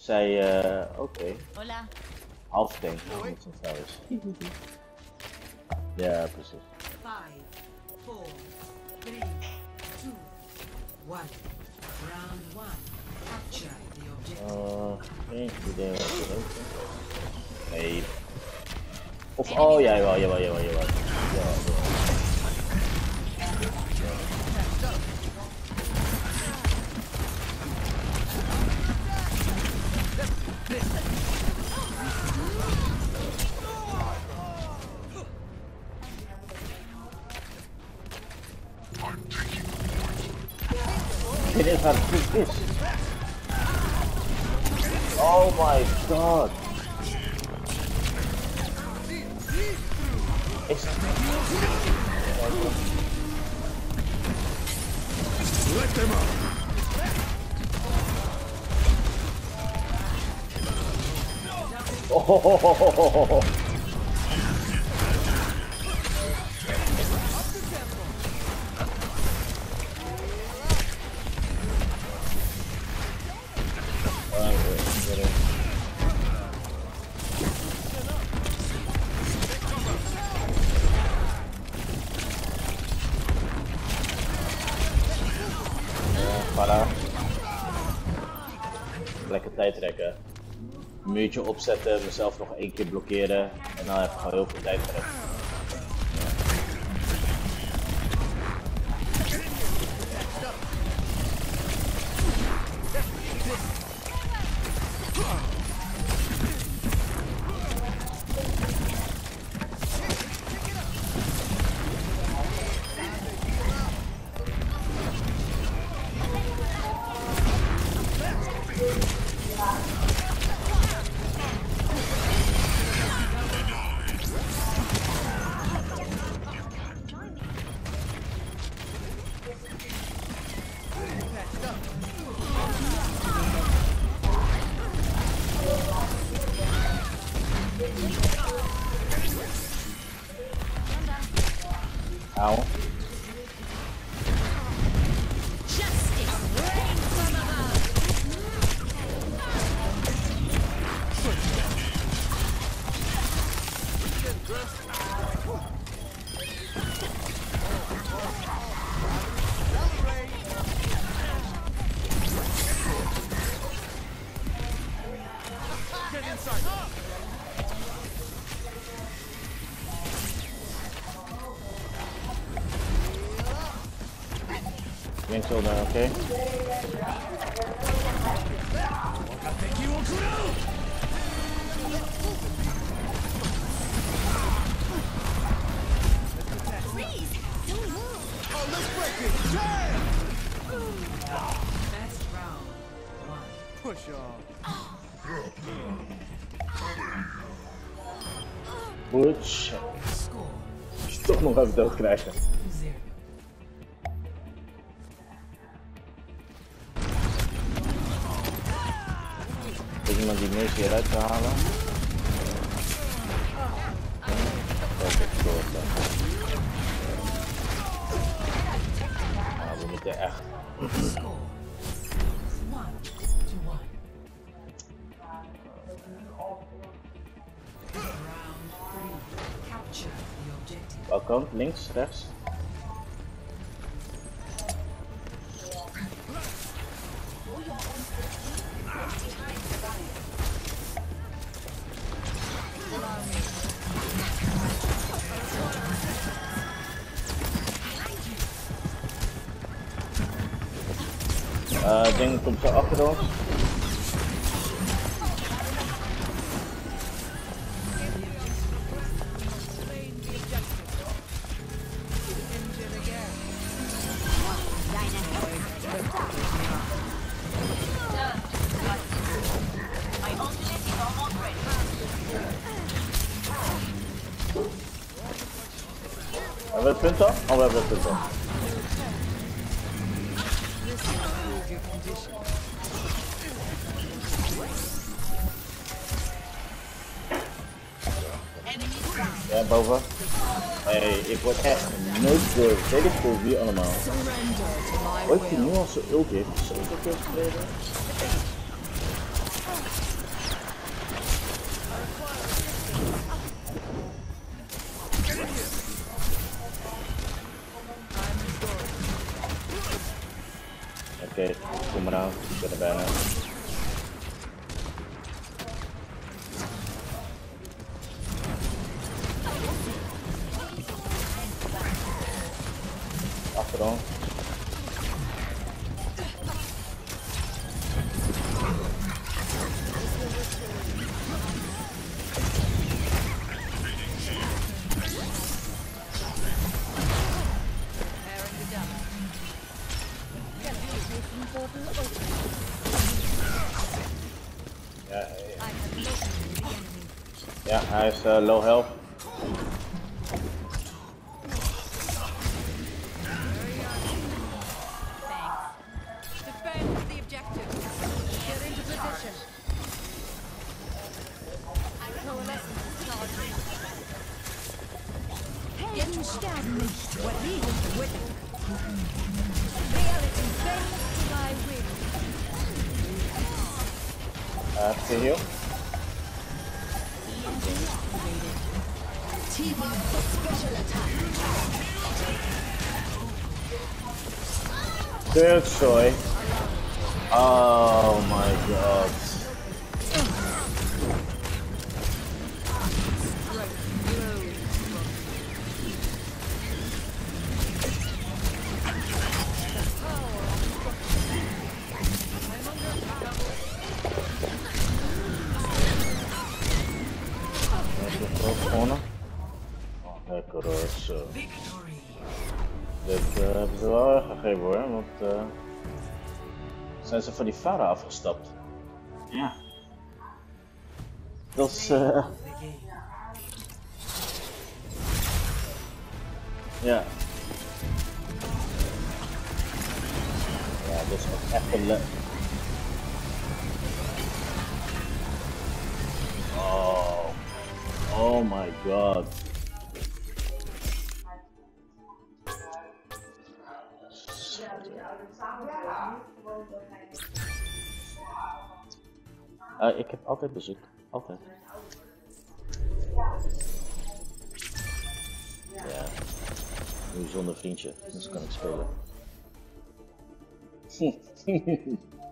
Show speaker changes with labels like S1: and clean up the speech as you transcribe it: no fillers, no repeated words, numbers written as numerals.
S1: Zij, oké.
S2: Hola.
S1: Half tank, met zijn trouwens. Ja, precies.
S3: 5, 4, 3, 2, 1. Round 1. Capture the objective.
S1: Geen idee wat er ook is. Nee. Of, oh ja, jawel. Ja. Dit is waar het goed is. Oh my god. Is het?
S4: Let them up.
S1: Oh. Lekker tijd trekken. Een muurtje opzetten, mezelf nog 1 keer blokkeren en dan heb ik gewoon heel veel tijd trekken. Ow. Yank zo daar, oké?
S4: Push off.
S1: Butch. Toch nog even dood krijgen. Is iemand die meest hieruit te halen? Nou, we moeten echt. Welke kant? Links, rechts? Ding komt zo achter ons. Hebben we het punt al? Oh, we hebben het punt al. Ja, boven. Hey, ik word echt nooit door. Weet ik voor wie allemaal. Ooit die nuance ult heeft, zo veel geleden. hem eraan. Ik ben er bijna. Achterom. Ja, hij is low health.
S2: Defend the objective. Get into position. Coalescence is charging. Helden sterben nicht. What he is with it. Reality bends to my will.
S1: To heal.
S2: TV for special attack.
S1: Good choy. Oh my god. Lekker hoor, zo. Dit hebben ze wel gegeven hoor, want zijn ze van die Pharah afgestapt. Ja. Dat is ja. Ja, dit is ook echt een oh. Oh my god. Ik heb altijd bezoek, altijd. Ja, nu zonder vriendje, dus kan ik spelen.